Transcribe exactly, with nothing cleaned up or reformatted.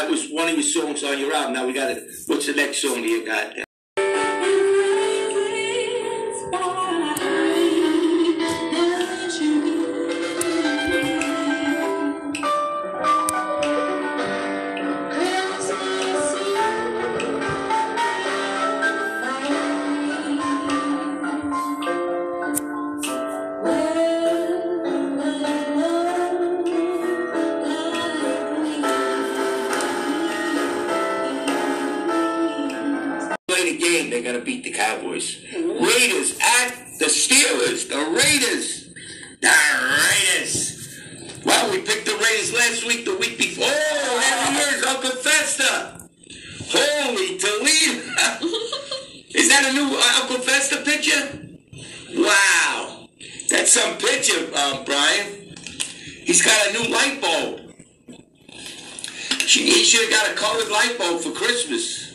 that was one of your songs on your album. Now we got it. What's the next song you got? They're going to beat the Cowboys. Raiders at the Steelers. The Raiders. The Raiders. Well, we picked the Raiders last week, the week before. Oh, and here's Uncle Festa. Holy Toledo. Is that a new uh, Uncle Festa picture? Wow. That's some picture, uh, Brian. He's got a new light bulb. He should have got a colored light bulb for Christmas.